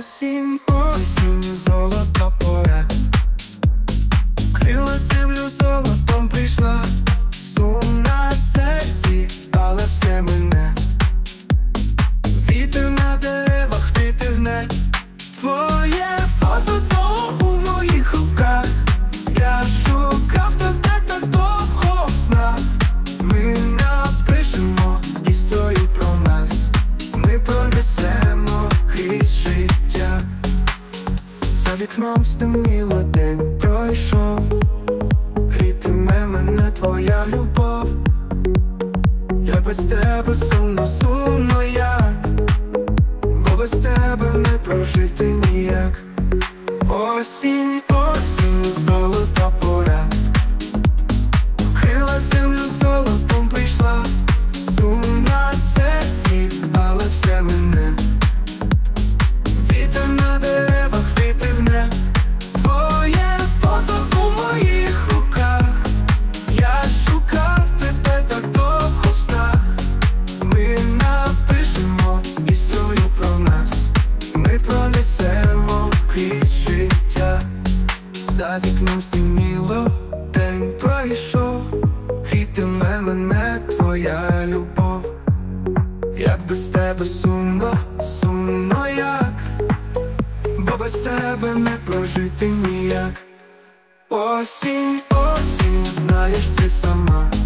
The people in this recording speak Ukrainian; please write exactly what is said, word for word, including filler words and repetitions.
Осінь, осінь, золота пора, крила землю золотом прийшла. Сум на серці, але все мине. Вітер на деревах витягне твоє фото то у моїх руках. Я шукав тебе так довго в снах. Ми напишемо історію про нас. Ми пронесемо крізь життя. За вікном стемніло, день пройшов. Грітиме мене твоя любов. Я без тебе сумно, сумно як, бо без тебе не прожити ніяк. Осінь, осінь, золота пора, вкрила землю золотом прийшла. Сум на серці, але все мине. Вітер на деревах витягне твоє фото у моїх руках. Я шукав тебе так довго в снах. Ми напишемо історію про нас. Ми пронесемо крізь життя. За вікном стемніло, день пройшов. Грітиме мене твоя любов. Як без тебе сумно, сумно як, бо без тебе не прожити ніяк. Осінь, осінь, знаєш це сама.